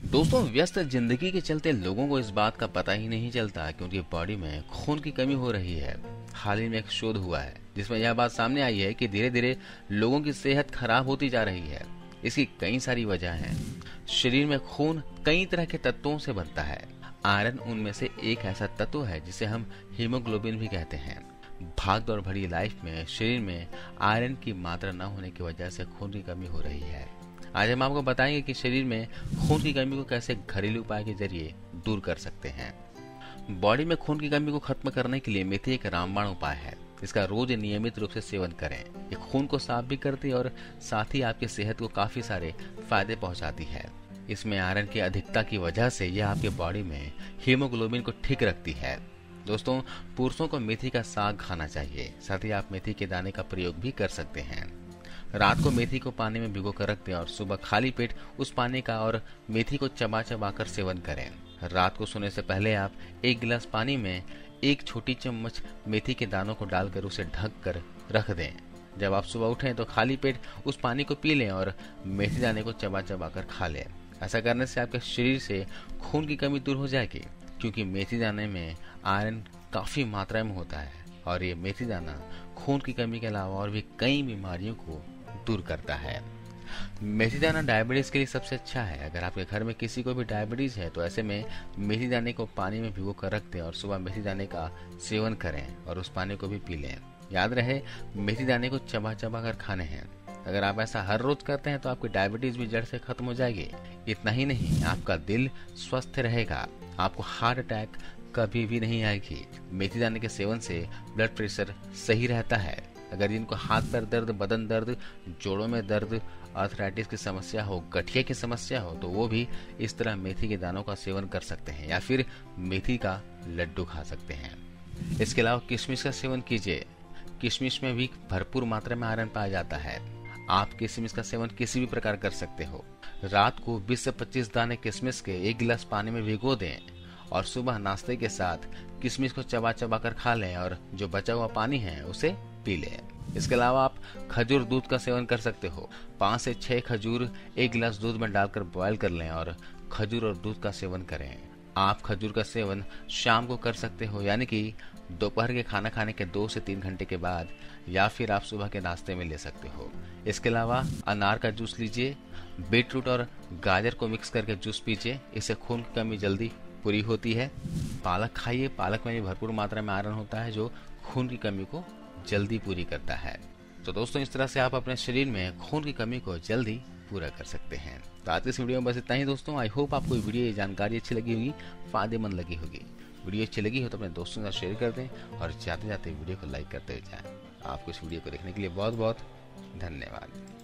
दोस्तों, व्यस्त जिंदगी के चलते लोगों को इस बात का पता ही नहीं चलता कि उनकी बॉडी में खून की कमी हो रही है। हाल ही में एक शोध हुआ है जिसमें यह बात सामने आई है कि धीरे धीरे लोगों की सेहत खराब होती जा रही है। इसकी कई सारी वजह हैं। शरीर में खून कई तरह के तत्वों से बनता है। आयरन उनमें से एक ऐसा तत्व है जिसे हम हीमोग्लोबिन भी कहते हैं। भाग दौड़ भरी लाइफ में शरीर में आयरन की मात्रा न होने की वजह से खून की कमी हो रही है। आज हम आपको बताएंगे कि शरीर में खून की कमी को कैसे घरेलू उपाय के जरिए दूर कर सकते हैं। बॉडी में खून की कमी को खत्म करने के लिए मेथी एक रामबाण उपाय है। इसका रोज नियमित रूप से सेवन करें। ये खून को साफ भी करती है और साथ ही आपकी सेहत को काफी सारे फायदे पहुंचाती है। इसमें आयरन की अधिकता की वजह से यह आपके बॉडी में हीमोग्लोबिन को ठीक रखती है। दोस्तों, पुरुषों को मेथी का साग खाना चाहिए। साथ ही आप मेथी के दाने का प्रयोग भी कर सकते हैं। रात को मेथी को पानी में भिगो कर रख दें और सुबह खाली पेट उस पानी का और मेथी को चबा चबा कर सेवन करें। रात को सोने से पहले आप एक गिलास पानी में एक छोटी चम्मच मेथी के दानों को डालकर उसे ढक कर रख दें। जब आप सुबह उठें तो खाली पेट उस पानी को पी लें और मेथी दाने को चबा चबा कर खा लें। ऐसा करने से आपके शरीर से खून की कमी दूर हो जाएगी, क्योंकि मेथी दाने में आयरन काफी मात्रा में होता है और ये मेथी दाना खून की कमी के अलावा और भी कई बीमारियों को दूर करता है। मेथी दाना डायबिटीज के लिए सबसे अच्छा है। अगर आपके घर में किसी को भी डायबिटीज है तो ऐसे में मेथी दाने को पानी में भिगो कर रख दें और सुबह मेथी दाने का सेवन करें और उस पानी को भी पी लें। याद रहे, मेथी दाने को चबा चबा कर खाने हैं। अगर आप ऐसा हर रोज करते हैं तो आपकी डायबिटीज भी जड़ से खत्म हो जाएगी। इतना ही नहीं, आपका दिल स्वस्थ रहेगा, आपको हार्ट अटैक कभी भी नहीं आएगी। मेथी दाने के सेवन से ब्लड प्रेशर सही रहता है। अगर जिनको हाथ पैर दर्द, बदन दर्द, जोड़ों में दर्द, आर्थराइटिस की समस्या हो, गठिया की समस्या हो, तो वो भी इस तरह मेथी के दानों का सेवन कर सकते हैं या फिर मेथी का लड्डू खा सकते हैं। इसके अलावा किशमिश का सेवन कीजिए। किशमिश में भी भरपूर मात्रा में आयरन पाया जाता है। आप किशमिश का सेवन किसी भी प्रकार कर सकते हो। रात को 20 से 25 दाने किशमिश के एक गिलास पानी में भिगो दें और सुबह नाश्ते के साथ किशमिश को चबा चबा कर खा लें और जो बचा हुआ पानी है उसे पी लें। इसके अलावा आप खजूर दूध का सेवन कर सकते हो। 5 से 6 खजूर एक गिलास दूध में डालकर बॉयल कर लें और खजूर और दूध का सेवन करें। आप खजूर का सेवन शाम को कर सकते हो, यानी कि दोपहर के खाना खाने के 2 से 3 घंटे के बाद, या फिर आप सुबह के नाश्ते में ले सकते हो। इसके अलावा अनार का जूस लीजिए। बीटरूट और गाजर को मिक्स करके जूस पीजिए। इससे खून की कमी जल्दी पूरी होती है। पालक खाइए। पालक में भी भरपूर मात्रा में आयरन होता है जो खून की कमी को जल्दी पूरी करता है। तो दोस्तों, इस तरह से आप अपने शरीर में खून की कमी को जल्दी पूरा कर सकते हैं। तो आज इस वीडियो में बस इतना ही दोस्तों। आई होप आपको ये वीडियो, ये जानकारी अच्छी लगी होगी, फायदेमंद लगी होगी। वीडियो अच्छी लगी हो तो अपने दोस्तों के साथ शेयर कर दें और जाते जाते वीडियो को लाइक करते हुए जाएं। आपको इस वीडियो को देखने के लिए बहुत बहुत धन्यवाद।